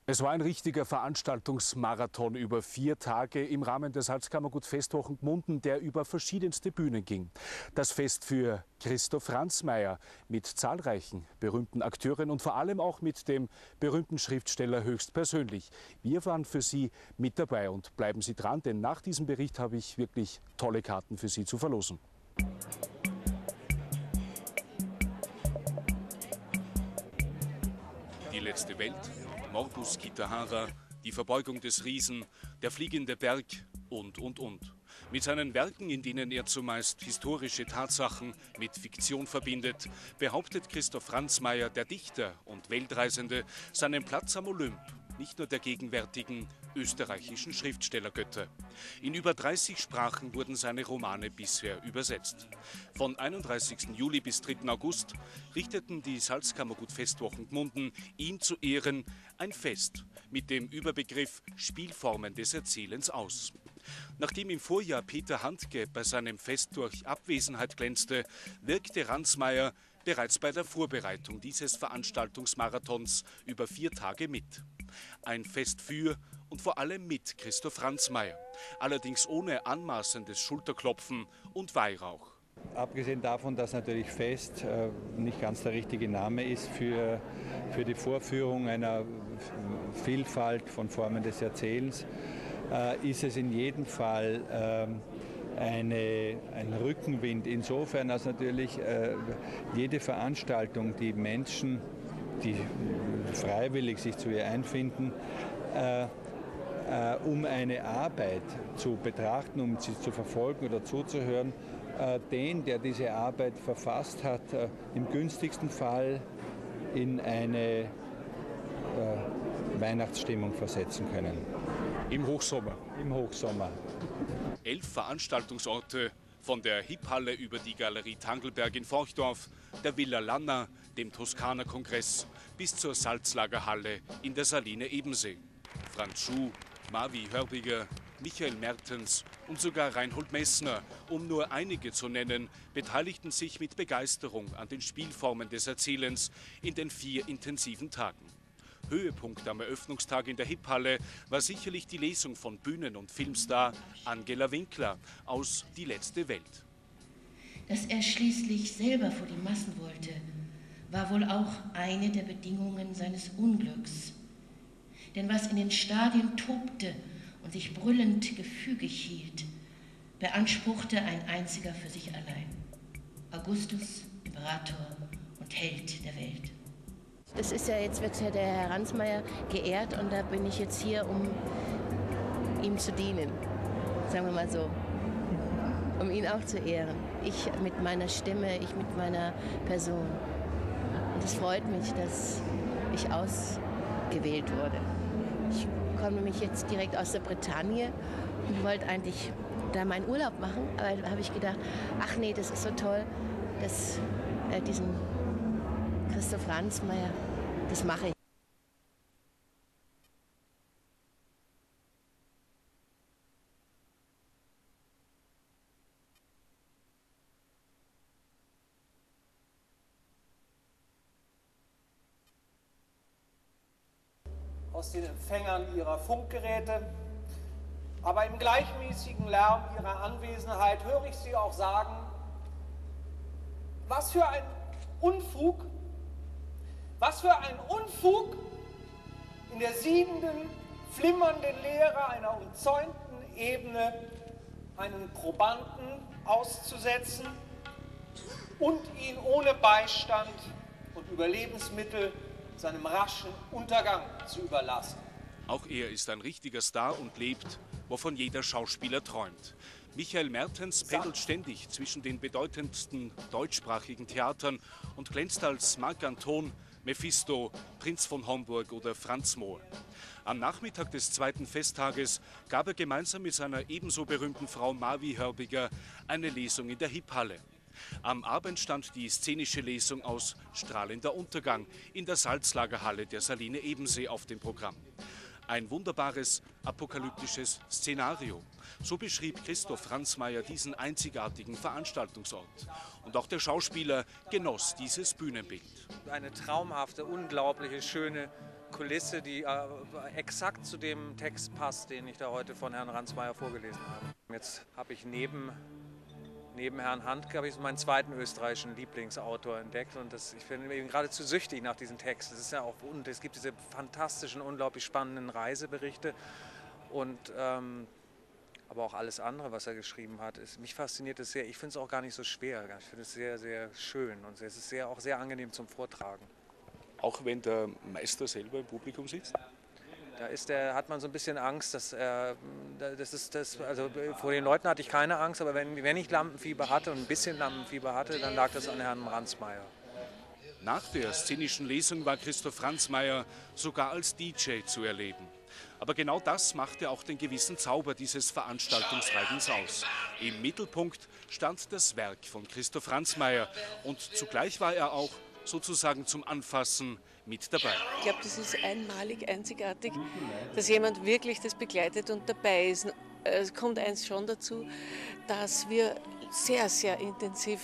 Es war ein richtiger Veranstaltungsmarathon über 4 Tage im Rahmen der Salzkammergut-Festwochen Gmunden, der über verschiedenste Bühnen ging. Das Fest für Christoph Ransmayr mit zahlreichen berühmten Akteuren und vor allem auch mit dem berühmten Schriftsteller höchstpersönlich. Wir waren für Sie mit dabei und bleiben Sie dran, denn nach diesem Bericht habe ich wirklich tolle Karten für Sie zu verlosen. Die letzte Welt, Morbus Kitahara, die Verbeugung des Riesen, der fliegende Berg und. Mit seinen Werken, in denen er zumeist historische Tatsachen mit Fiktion verbindet, behauptet Christoph Ransmayr, der Dichter und Weltreisende, seinen Platz am Olymp, nicht nur der gegenwärtigen österreichischen Schriftstellergötter. In über 30 Sprachen wurden seine Romane bisher übersetzt. Von 31. Juli bis 3. August richteten die Salzkammergut-Festwochen Gmunden ihm zu Ehren ein Fest mit dem Überbegriff Spielformen des Erzählens aus. Nachdem im Vorjahr Peter Handke bei seinem Fest durch Abwesenheit glänzte, wirkte Ransmayr bereits bei der Vorbereitung dieses Veranstaltungsmarathons über 4 Tage mit. Ein Fest für und vor allem mit Christoph Ransmayr, allerdings ohne anmaßendes Schulterklopfen und Weihrauch. Abgesehen davon, dass natürlich Fest nicht ganz der richtige Name ist für die Vorführung einer Vielfalt von Formen des Erzählens, ist es in jedem Fall ein Rückenwind. Insofern, als natürlich jede Veranstaltung, die Menschen, die freiwillig sich zu ihr einfinden, um eine Arbeit zu betrachten, um sie zu verfolgen oder zuzuhören, den, der diese Arbeit verfasst hat, im günstigsten Fall in eine Weihnachtsstimmung versetzen können. Im Hochsommer? Im Hochsommer. 11 Veranstaltungsorte, von der Hipphalle über die Galerie Tangelberg in Forchdorf, der Villa Lanna, dem Toskana-Kongress bis zur Salzlagerhalle in der Saline Ebensee. Franz Schuh, Marvi Hörbiger, Michael Mertens und sogar Reinhold Messner, um nur einige zu nennen, beteiligten sich mit Begeisterung an den Spielformen des Erzählens in den 4 intensiven Tagen. Höhepunkt am Eröffnungstag in der Hipphalle war sicherlich die Lesung von Bühnen- und Filmstar Angela Winkler aus Die letzte Welt. Dass er schließlich selber vor die Massen wollte, war wohl auch eine der Bedingungen seines Unglücks. Denn was in den Stadien tobte und sich brüllend gefügig hielt, beanspruchte ein einziger für sich allein: Augustus, Imperator und Held der Welt. Das ist ja jetzt, wird ja der Herr Ransmayr geehrt und da bin ich jetzt hier, um ihm zu dienen, sagen wir mal so, um ihn auch zu ehren. Ich mit meiner Stimme, ich mit meiner Person. Und es freut mich, dass ich ausgewählt wurde. Ich komme nämlich jetzt direkt aus der Bretagne und wollte eigentlich da meinen Urlaub machen, aber da habe ich gedacht, ach nee, das ist so toll, dass diesen Christoph Ransmayr, das mache ich. Aus den Empfängern ihrer Funkgeräte, aber im gleichmäßigen Lärm ihrer Anwesenheit höre ich sie auch sagen: Was für ein Unfug! Was für ein Unfug, in der siedenden, flimmernden Leere einer umzäunten Ebene einen Probanden auszusetzen und ihn ohne Beistand und Überlebensmittel seinem raschen Untergang zu überlassen. Auch er ist ein richtiger Star und lebt, wovon jeder Schauspieler träumt. Michael Mertens pendelt ständig zwischen den bedeutendsten deutschsprachigen Theatern und glänzt als Marc Anton, Mephisto, Prinz von Homburg oder Franz Mohr. Am Nachmittag des 2. Festtages gab er gemeinsam mit seiner ebenso berühmten Frau Marvi Hörbiger eine Lesung in der Hipphalle. Am Abend stand die szenische Lesung aus Strahlender Untergang in der Salzlagerhalle der Saline Ebensee auf dem Programm. Ein wunderbares, apokalyptisches Szenario. So beschrieb Christoph Ransmayr diesen einzigartigen Veranstaltungsort. Und auch der Schauspieler genoss dieses Bühnenbild. Eine traumhafte, unglaubliche, schöne Kulisse, die exakt zu dem Text passt, den ich da heute von Herrn Ransmayr vorgelesen habe. Jetzt habe ich neben Herrn Handke habe ich meinen zweiten österreichischen Lieblingsautor entdeckt und ich bin geradezu süchtig nach diesem Text. Es gibt diese fantastischen, unglaublich spannenden Reiseberichte und aber auch alles andere, was er geschrieben hat. Mich fasziniert es sehr. Ich finde es auch gar nicht so schwer. Ich finde es sehr, sehr schön und es ist auch sehr angenehm zum Vortragen. Auch wenn der Meister selber im Publikum sitzt? Hat man so ein bisschen Angst, also vor den Leuten hatte ich keine Angst, aber wenn ich Lampenfieber hatte und ein bisschen Lampenfieber hatte, dann lag das an Herrn Ransmayr. Nach der szenischen Lesung war Christoph Ransmayr sogar als DJ zu erleben. Aber genau das machte auch den gewissen Zauber dieses Veranstaltungsreigens aus. Im Mittelpunkt stand das Werk von Christoph Ransmayr und zugleich war er auch sozusagen zum Anfassen mit dabei. Ich glaube, das ist einmalig, einzigartig, dass jemand wirklich das begleitet und dabei ist. Es kommt eins schon dazu, dass wir sehr, sehr intensiv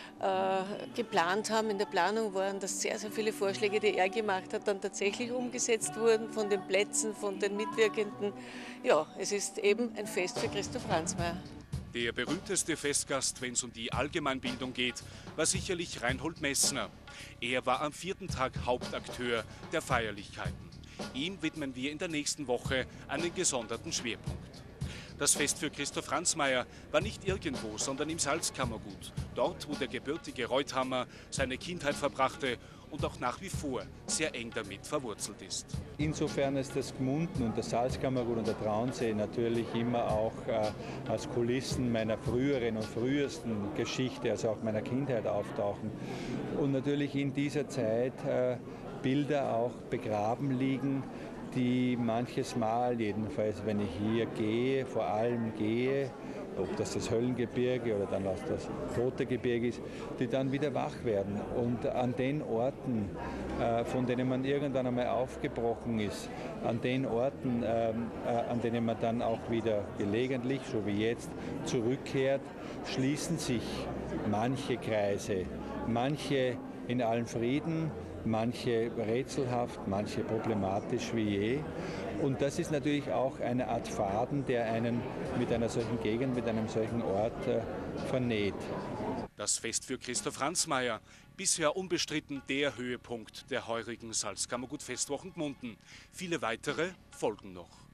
geplant haben, in der Planung waren, dass sehr, sehr viele Vorschläge, die er gemacht hat, dann tatsächlich umgesetzt wurden von den Plätzen, von den Mitwirkenden. Ja, es ist eben ein Fest für Christoph Ransmayr. Der berühmteste Festgast, wenn es um die Allgemeinbildung geht, war sicherlich Reinhold Messner. Er war am 4. Tag Hauptakteur der Feierlichkeiten. Ihm widmen wir in der nächsten Woche einen gesonderten Schwerpunkt. Das Fest für Christoph Ransmayr war nicht irgendwo, sondern im Salzkammergut. Dort, wo der gebürtige Reuthammer seine Kindheit verbrachte und auch nach wie vor sehr eng damit verwurzelt ist. Insofern ist das Gmunden und das Salzkammergut und der Traunsee natürlich immer auch als Kulissen meiner früheren und frühesten Geschichte, also auch meiner Kindheit auftauchen. Und natürlich in dieser Zeit Bilder auch begraben liegen, die manches Mal, jedenfalls wenn ich hier gehe, vor allem gehe, ob das Höllengebirge oder dann auch das Rote Gebirge ist, die dann wieder wach werden. Und an den Orten, von denen man irgendwann einmal aufgebrochen ist, an den Orten, an denen man dann auch wieder gelegentlich, so wie jetzt, zurückkehrt, schließen sich manche Kreise, manche in allem Frieden, manche rätselhaft, manche problematisch wie je. Und das ist natürlich auch eine Art Faden, der einen mit einer solchen Gegend, mit einem solchen Ort vernäht. Das Fest für Christoph Ransmayr, bisher unbestritten der Höhepunkt der heurigen Salzkammergut-Festwochen Gmunden. Viele weitere folgen noch.